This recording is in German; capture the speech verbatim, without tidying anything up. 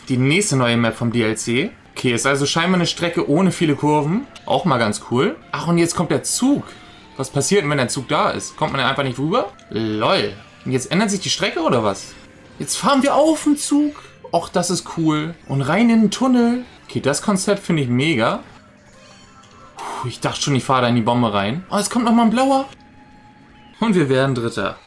Die nächste neue Map vom D L C. Okay, ist also scheinbar eine Strecke ohne viele Kurven. Auch mal ganz cool. Ach, und jetzt kommt der Zug. Was passiert denn, wenn der Zug da ist? Kommt man dann einfach nicht rüber? Lol. Und jetzt ändert sich die Strecke oder was? Jetzt fahren wir auf den Zug. Och, das ist cool. Und rein in den Tunnel. Okay, das Konzept finde ich mega. Puh, ich dachte schon, ich fahre da in die Bombe rein. Oh, jetzt kommt nochmal ein blauer. Und wir werden Dritter.